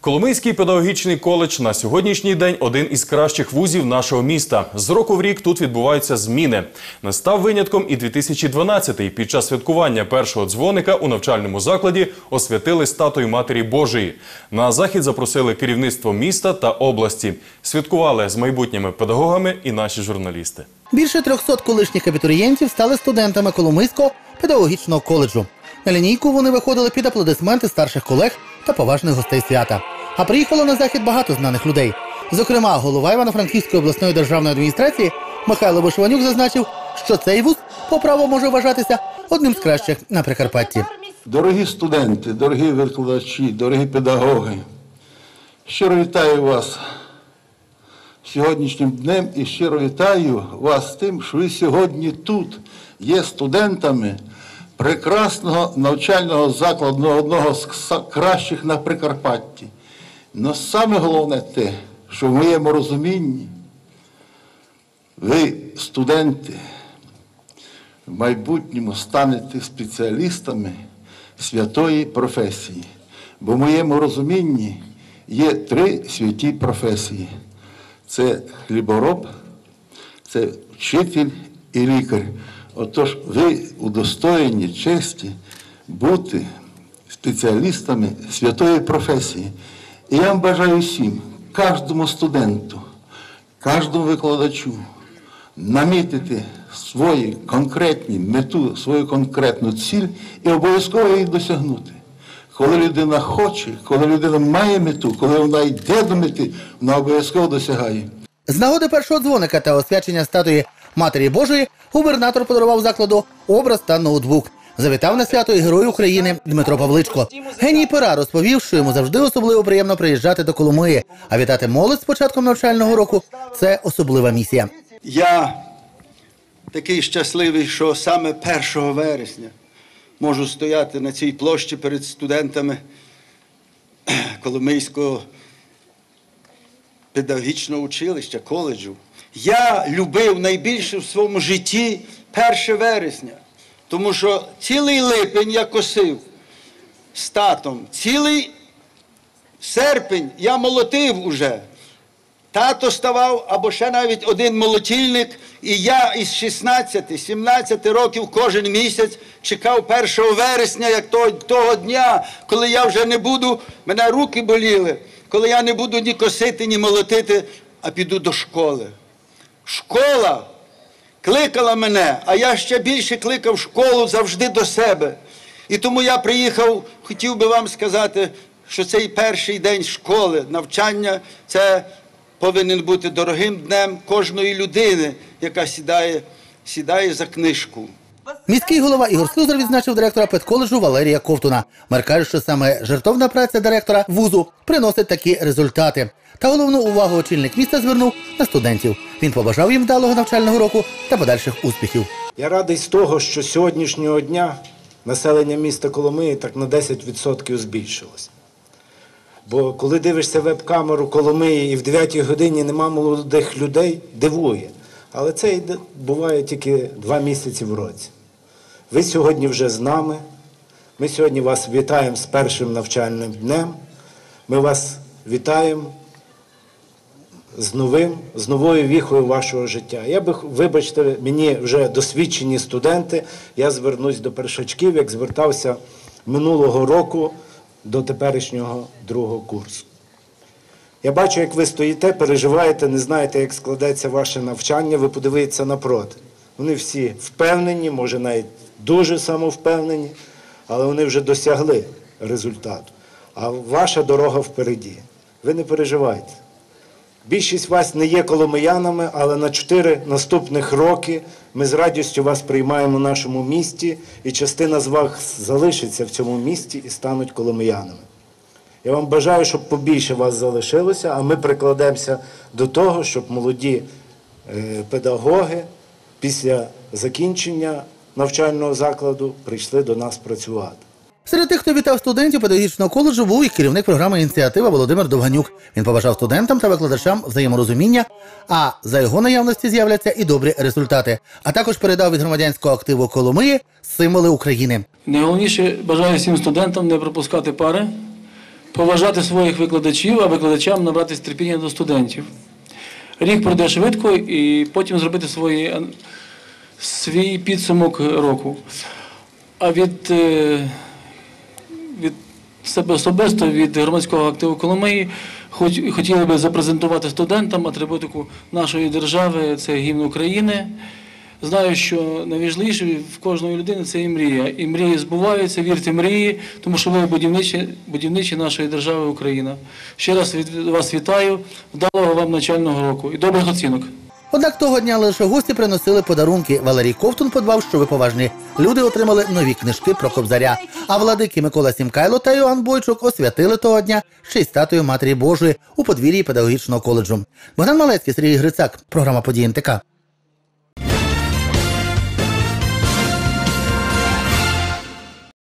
Коломийський педагогічний коледж на сьогоднішній день один із кращих вузів нашого міста. З року в рік тут відбуваються зміни. Не став винятком і 2012-й. Під час святкування першого дзвоника у навчальному закладі освятили статую Матері Божої. На захід запросили керівництво міста та області. Святкували з майбутніми педагогами і наші журналісти. Більше 300 колишніх абітурієнтів стали студентами Коломийського педагогічного коледжу. На лінійку вони виходили під аплодисменти старших колег та поважних гостей свята. А приїхало на захід багато знаних людей. Зокрема, голова Івано-Франківської обласної державної адміністрації Михайло Вишиванюк зазначив, що цей вуз по праву може вважатися одним з кращих на Прикарпатті. Дорогі студенти, дорогі викладачі, дорогі педагоги, щиро вітаю вас сьогоднішнім днем і щиро вітаю вас з тим, що ви сьогодні тут є студентами прекрасного навчального закладу, одного з кращих на Прикарпатті. Но саме головне те, що в моєму розумінні ви, студенти, в майбутньому станете спеціалістами святої професії. Бо в моєму розумінні є три святі професії. Це хлібороб, це вчитель і лікар. Отож, ви удостоєні честі бути спеціалістами святої професії. І я вам бажаю всім, кожному студенту, кожному викладачу намітити свої конкретні мету, свою конкретну ціль і обов'язково її досягнути. Коли людина хоче, коли людина має мету, коли вона йде до мети, вона обов'язково досягає. З нагоди першого дзвоника та освячення статуї Матері Божої губернатор подарував закладу образ та ноутбук. Завітав на свято і Герой України Дмитро Павличко. Геній пера розповів, що йому завжди особливо приємно приїжджати до Коломиї, а вітати молодь з початком навчального року – це особлива місія. Я такий щасливий, що саме 1 вересня можу стояти на цій площі перед студентами Коломийського педагогічного училища, коледжу. Я любив найбільше в своєму житті 1 вересня, тому що цілий липень я косив з татом, цілий серпень я молотив уже. Тато ставав, або ще навіть один молотильник, і я із 16-17 років кожен місяць чекав 1 вересня, як того дня, коли я вже не буду, мене руки боліли, коли я не буду ні косити, ні молотити, а піду до школи. Школа кликала мене, а я ще більше кликав школу завжди до себе. І тому я приїхав, хотів би вам сказати, що цей перший день школи, навчання, це повинен бути дорогим днем кожної людини, яка сідає за книжку. Міський голова Ігор Слюзар відзначив директора педколеджу Валерія Ковтуна. Мер каже, що саме жертовна праця директора вузу приносить такі результати. Та головну увагу очільник міста звернув на студентів. Він побажав їм вдалого навчального року та подальших успіхів. Я радий з того, що сьогоднішнього дня населення міста Коломиї так на 10% збільшилось. Бо коли дивишся веб-камеру Коломиї і в 9-й годині нема молодих людей, дивує. Але це буває тільки 2 місяці в році. Ви сьогодні вже з нами. Ми сьогодні вас вітаємо з першим навчальним днем. Ми вас вітаємо з новою віхою вашого життя. Вибачте, мені вже досвідчені студенти, я звернусь до першачків, як звертався минулого року до теперішнього 2-го курсу. Я бачу, як ви стоїте, переживаєте, не знаєте, як складеться ваше навчання, ви подивіться напроти. Вони всі впевнені, може навіть дуже самовпевнені, але вони вже досягли результату. А ваша дорога впереді. Ви не переживайте. Більшість вас не є коломиянами, але на 4 наступних роки ми з радістю вас приймаємо в нашому місті, і частина з вас залишиться в цьому місті і стануть коломиянами. Я вам бажаю, щоб побільше вас залишилося, а ми прикладемося до того, щоб молоді педагоги після закінчення навчального закладу прийшли до нас працювати. Серед тих, хто вітав студентів педагогічного коледжу, був і керівник програми «Ініціатива» Володимир Довганюк. Він побажав студентам та викладачам взаєморозуміння, а за його наявності з'являться і добрі результати. А також передав від громадянського активу Коломиї символи України. Найголовніше, бажаю всім студентам не пропускати пари, поважати своїх викладачів, а викладачам набратися терпіння до студентів. Рік пройде швидко і потім зробити свій підсумок року. А від себе особисто, від громадського активу Коломиї, хотіли би запрезентувати студентам атрибутику нашої держави, це гімн України. Знаю, що найважливіше в кожної людини – це і мрія. І мрії збуваються, вірте в мрії, тому що ви будівничі нашої держави Україна. Ще раз вас вітаю, вдалого вам навчального року і добрих оцінок. Однак того дня лише гості приносили подарунки. Валерій Ковтун подбав, що поважні люди отримали нові книжки про Кобзаря. А владики Микола Сімкайло та Йоанн Бойчук освятили того дня ще й статую Матері Божої у подвір'ї педагогічного коледжу. Богдан Малецький, Сергій Грицак. Програма «Події НТК».